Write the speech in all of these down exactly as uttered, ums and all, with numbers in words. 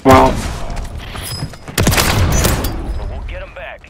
Wow. But we'll get them back.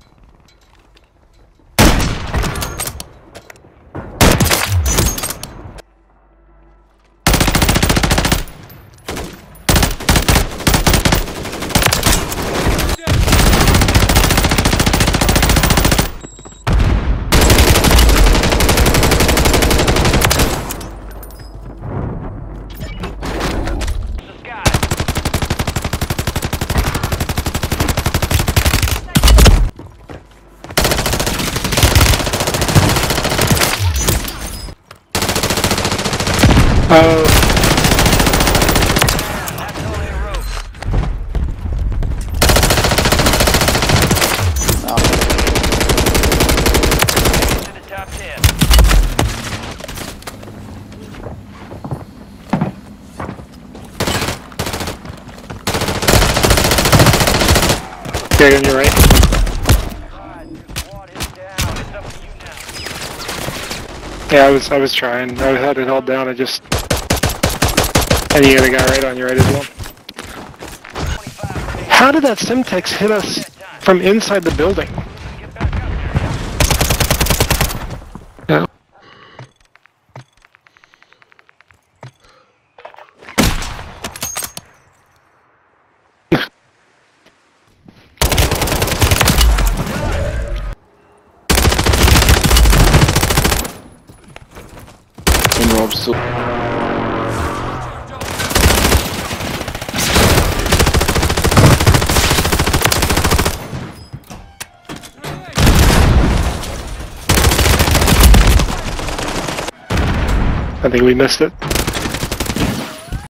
Oh. That's only a rope. To the top ten. Okay, on your right. Alright, your squad is down. It's up to you now. Yeah, I was I was trying. I had it held down. I just. And you got a guy right on your right as well. How did that Simtex hit us from inside the building? Get back up there. Yeah. And Rob's still. I think we missed it.